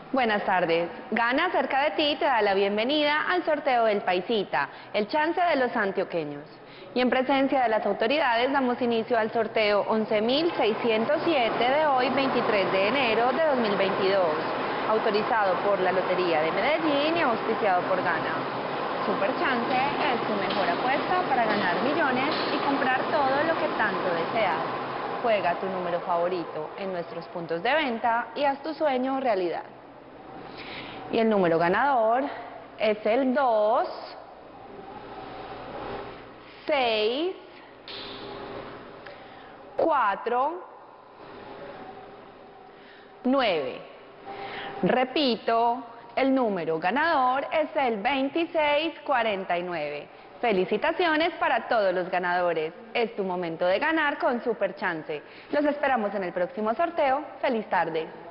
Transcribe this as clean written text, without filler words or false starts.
Buenas tardes. Gana cerca de ti te da la bienvenida al sorteo del Paisita, el chance de los antioqueños. Y en presencia de las autoridades damos inicio al sorteo 11.607 de hoy, 23 de enero de 2022, autorizado por la Lotería de Medellín y auspiciado por Gana. Super Chance es tu mejor apuesta para ganar millones y comprar todo lo que tanto deseas. Juega tu número favorito en nuestros puntos de venta y haz tu sueño realidad. Y el número ganador es el 2, 6, 4, 9. Repito, el número ganador es el 2649. Felicitaciones para todos los ganadores. Es tu momento de ganar con Super Chance. Los esperamos en el próximo sorteo. ¡Feliz tarde!